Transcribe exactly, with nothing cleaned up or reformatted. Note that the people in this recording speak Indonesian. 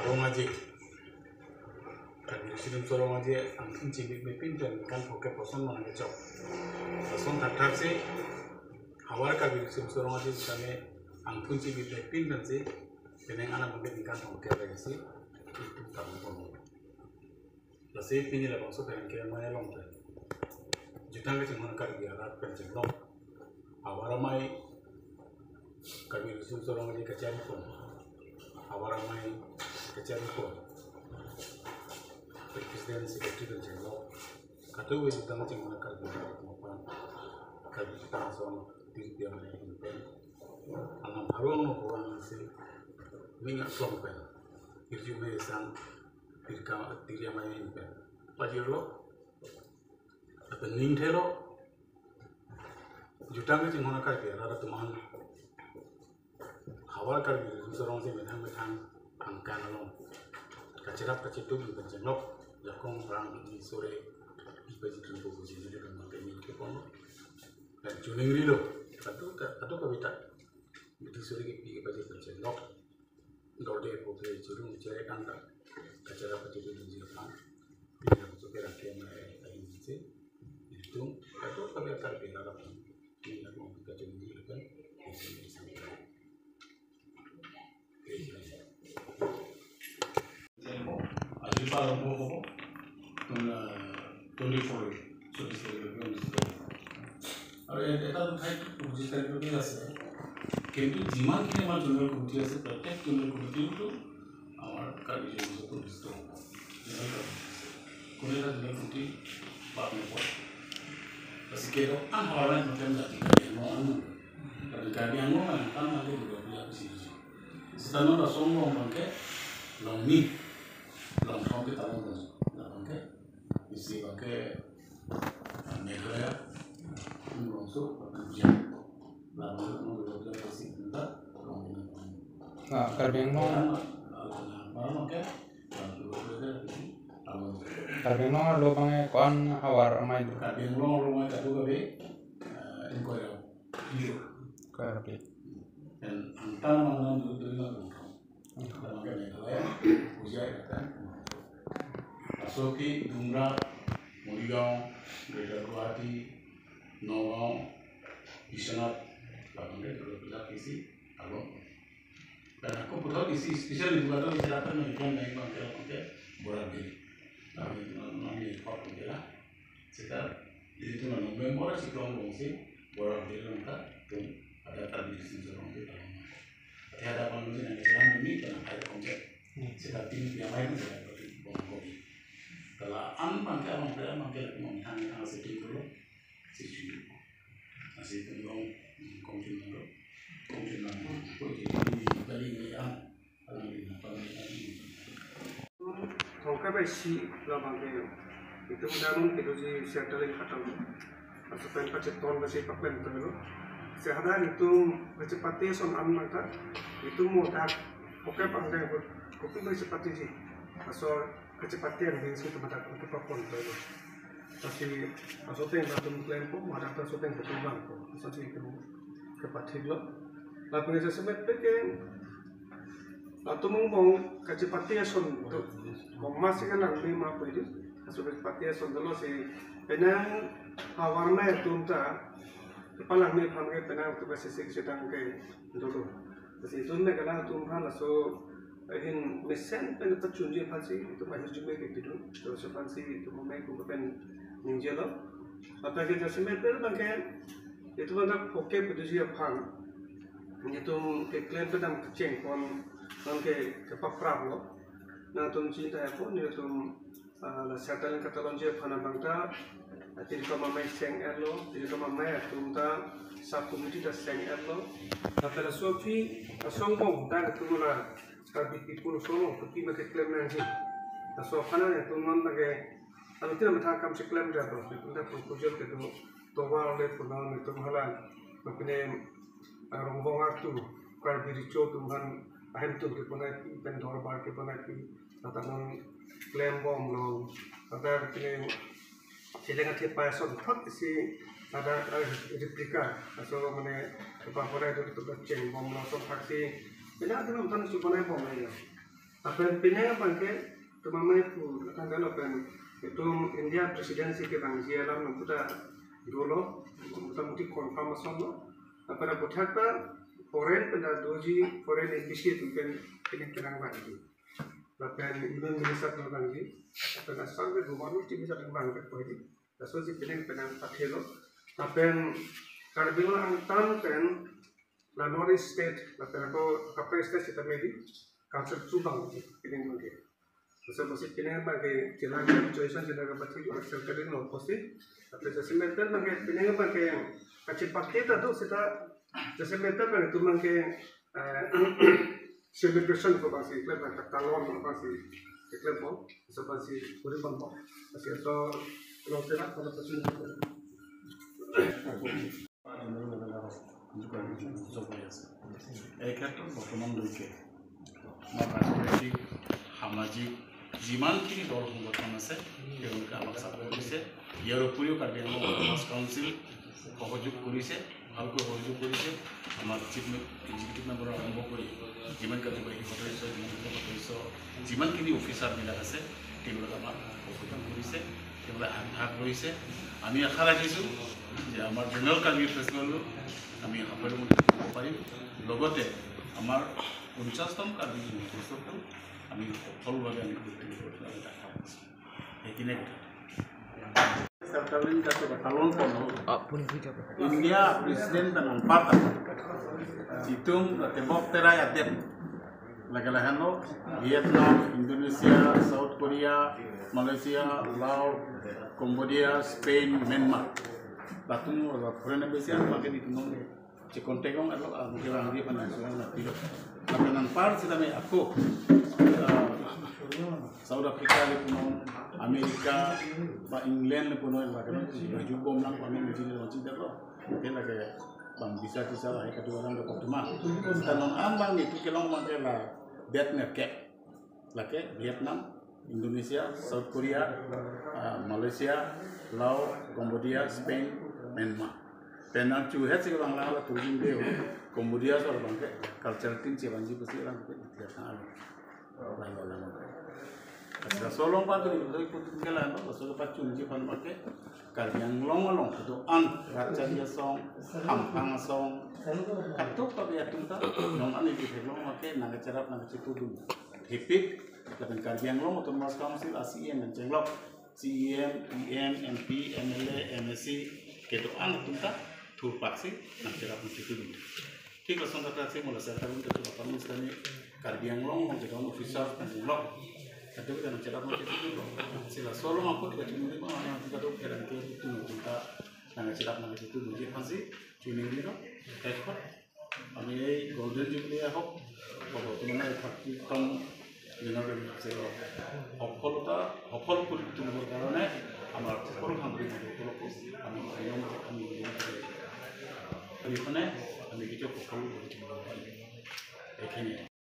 Sorong kami sudah sorong aja angin cibik bepin dan kan pakai poson mana kecok poson tatar sih awal kami sudah sorong aja kami angin cibik bepin dan sih dengan anak mungkin kan pakai lagi sih itu tamu tamulasih pini lah bangsa dengan kira mana long tu jutang kecil mana kali dia rat pencet long awal ramai kami sudah sorong aja kecari pun awal ramai kecari pun Presiden Secretary dan Jenderal kata wes kita macam mana kalau kita maupun kalau kita langsung di dia mana impen alam harum orang nasi minyak sompen itu mesan dirka dia mana impen pajir lo apa ningte lo jutang macam mana kalau dia ada teman awal kalau dia seorang sih menang menang angkan lo kacerap kacetuk di penjenok jakong orang ini sore ibaji tentu posisi dia dengan kami kepon dan juning rilo atau atau kawita di sore kita ibaji penjenok dorde pokok jurung cari kanda kacara kacetuk di jalan dia masuk ke rakyat mereka ini sih itu atau kami akan bilang ini aku mau kacetuk di jalan ini sampai Kalau mau tuna tuli for so this is the one is the और এটা ভাই বুঝিতে কি আছে কিন্তু যিমান কি আমার জন্য কুটি আছে প্রত্যেক জন্য কুটি তো আমার কার্যজন তো বুঝত কোনেটা জন্য কুটি পাবো পড়ে así que lo han hablado en el tema de no anu pero que había no tan mal de lo que así está no la son no que lo ni lo no que tal no que isi pakai negara langsung kerja langsung mengulang kasih kita nah karbeng no karbeng no lo pangai kon awar mai karbeng no lo mai kadu gabe ingko ya hiyo karbe dan antara mana dulu dulu lalu kalau kan negara usia kan Asoki, Dumra, Murigaon, Greater Guwahati, Nagaon, Biswanath, Bangladesh, kalau kita kisi, kalau dan aku betul kisi spesial di Batu diceritakan mengenai naik bangkai bangkai Borabili, tapi namanya Pak Bela, sekarang itu November sih kalau ngomongin Borabili lengkap, tuh ada tradisi seorang kita, tapi ada panggung yang sekarang ini karena ada konsep, sekarang tim yang lain sudah berkopi. Kalau an bangkai bangkai bangkai lagi memang yang sedih dulu, sih masih tentang konflik dulu, konflik dulu, kok jadi kali ini an, kalau ini apa lagi? Tongkai besi lah bangkai itu mendalam itu si siatalin kata lu, atau pen pacet ton besi pakai betul lu, sehada itu kecepatnya son an maka itu mudah, oke bangkai kopi kecepatnya sih, asal kecepatan di situ pada untuk papon tu, tapi asal yang batu lempo, ada asal yang batu bangko, asal itu kecepatan lo. Lalu yang sesuatu peking, atau mungkin kecepatan son tu, masih kan nanti apa itu, asal kecepatan son dulu si penang awarna itu entah, kepala ni panggil penang tu bersih sedang ke dulu, jadi itu ni kalau tu hal asal in mesin pen tetap cunji fancy itu banyak juga gitu terus fancy itu memang aku pen ninjalo apa kita semen pen bangkai itu bangkai oke pada siapa hang itu keklaim pedang kecing kon bangkai kepaprap lo nah tuh cinta apa ni itu la setelan kata lonje pana bangka jadi kalau mamai seng erlo jadi kalau mamai itu ta satu mesti dah seng erlo tapi la sofi asongong dan itu lah tapi people solo tapi mereka klaim nanti, asal mana itu non lagi, tapi tidak macam kami klaim dia tu, itu dah proposal itu, towa oleh punan itu malah, maknanya orang bawah tu, kalau bericu tu kan, ahem tu kita nak pendor bar kita nak, atau non klaim bom lo, atau maknanya, silengan tiap pasal thot si ada replika, asal maknanya apa pun itu tu kecil bom lo, so faksi. Bila ada orang tu sebenarnya bom lagi, apa yang pinang bangke tu mamai pu tanggal apa itu India presidensi ke bang jialam namputa dolo mutamati confirmation lo apa na buthakta foreign pada doji foreign embassy tu kan kini terang bagi bahkan even minister tu bang ji apa na sampai gubernur ti bisa bang ke ko ini daso ji pinang pinang pathelo apa yang karbingo ang tan pen la North state la pero apa state kita medi council tu bang ji pinang bang so masih pinang bagi jalan situation jalan bagi asal kali no posti tapi sesuatu bagi pinang bagi kacip pakai tu kita sesuatu bagi tu bagi celebration ko basi klub ka talon basi klub mo so basi puri bambo basi so lo tera ko pasun এই ক্ষেত্ৰত বৰ্তমানলৈকে আমাৰ ৰাজনৈতিক সামাজিক যিমানখিনি দল সংগঠন আছে তেওঁলোকে আমাক ছাপোৰ্ট কৰিছে ইয়াৰ উপৰিও কাৰ্বি আংলং অটোনমাছ কাউন্সিল সহযোগ কৰিছে ভালকৈ সহযোগ কৰিছে আমাৰ চিফ এক্সিকিউটিভ মেম্বাৰৰ আৰম্ভ কৰি যিমান কাৰ্যবাহী সদস্য যিমান সদস্য যিমানখিনি অফিচাৰবিলাক আছে তেওঁলোকে আমাক সহযোগ কৰিছে তেওঁলোকে আগভাগ লৈছে আমি আশা ৰাখিছোঁ যে আমাৰ জেনেৰেল কাৰ্বি ফেষ্টিভেলো আমি সাফল্যমণ্ডিত কৰিব পাৰিম লগতে আমাৰ পঞ্চাছতম কাৰ্বি মহোৎসৱটো আমি সফলভাৱে আমি আমি দেখা পাইছোঁ সেইখিনি India presiden dengan partai hitung tembok terai adet lagi-lagi Vietnam, Indonesia, South Korea, Malaysia, Laos, Cambodia, Spain, Myanmar. Latung foreign embassy ang pakai di tunong cikontegong atau mungkin orang dia penasihat nanti. Tapi nan par sih kami aku South Africa le puno Amerika ba England le puno ba kan baju bom lang kami mesti launching dah lo mungkin lagi bang bisa bisa lah kedua orang dapat cuma kita non ambang itu kelong makai lah Vietnam ke lagi Vietnam Indonesia South Korea uh, Malaysia Laos Cambodia Spain Myanmar penan cu het sih orang lah turun deh Cambodia soal bangke culture tin sih banji pasti orang tidak tahu Asal solong patu ni betul ikut tinggalan, asal pacu ni pan pakai kalian long long itu an raja dia song, hampang song, katuk tapi ya tunta, long an itu long pakai naga cerap naga citu dulu, hipik, tapi kalian long atau mas council A C M mencenglok, C M, E M, M P, M L A, M S C, itu an tunta, tur paksi, naga cerap naga citu dulu. ঠিক আছে সন্ধ্যা আছে মোলা সরকার উনতে তো পারমিস কানে কার্বি আংলং যে কোন অফিসার কানে ব্লক তাতে কেন চেরা মতে তো sila solo mampu kita cuma lima orang kita tuh keren ke itu kita nggak cerap nggak itu mungkin pasti cuma ini tuh ekspor kami golden jubilee ya hok bahwa tuh mana fakti tom dengan dari selo hopol ta hopol pun itu karena amar hopol kami itu kalau kami yang kami ini kami punya kami kita hopol itu